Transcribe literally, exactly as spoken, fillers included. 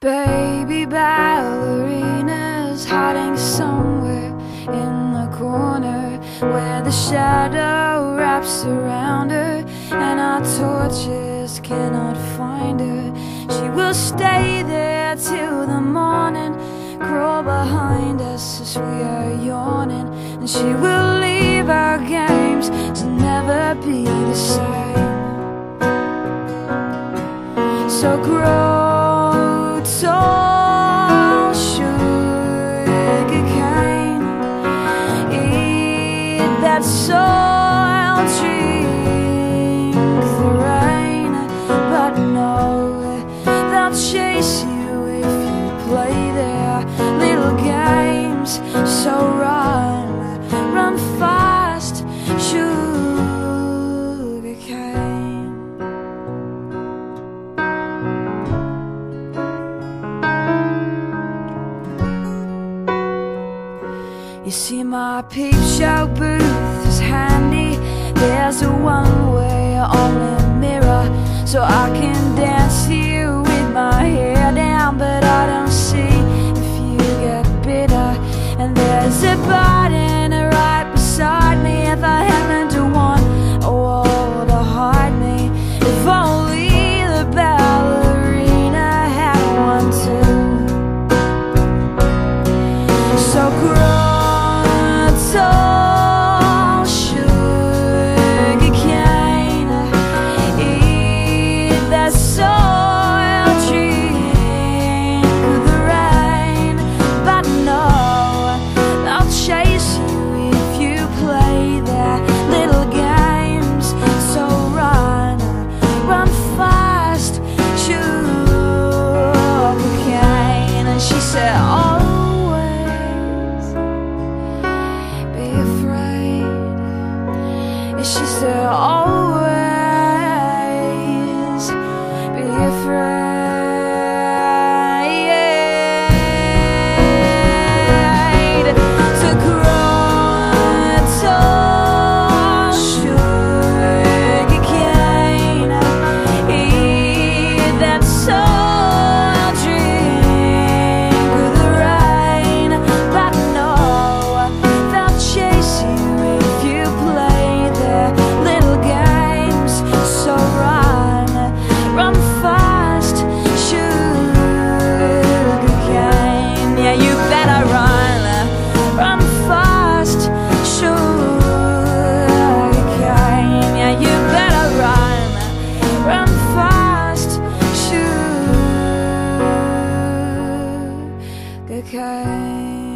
Baby ballerinas hiding somewhere in the corner where the shadow wraps around her and our torches cannot find her. She will stay there till the morning, crawl behind us as we are yawning, and she will leave our games to never be the same. So grow tall, sugar cane, eat that soil, drink the rain, but no, they'll chase you if you play their little games. So run, run fast, sugar cane. You see, my peep show booth is handy. There's a one-way only mirror, so I can dance to you with my hair down, but I don't see if you get bitter. And there's a button right beside me. If I haven't one, a wall to hide me. If only the ballerina had one too. So grow tall, sugar cane, eat that soil, drink the rain, but no, they'll chase you if you play their little games. So run, run fast, sugar cane. And she said, always be afraid. And she said, always be afraid. To grow tall, sugar cane, eat that soil, drink the rain, but no, they'll chase you if you play their little games. So run, run fast, sugar cane. Yeah, you better run, run fast, sugar cane. Yeah, you better run, run fast, sugar cane.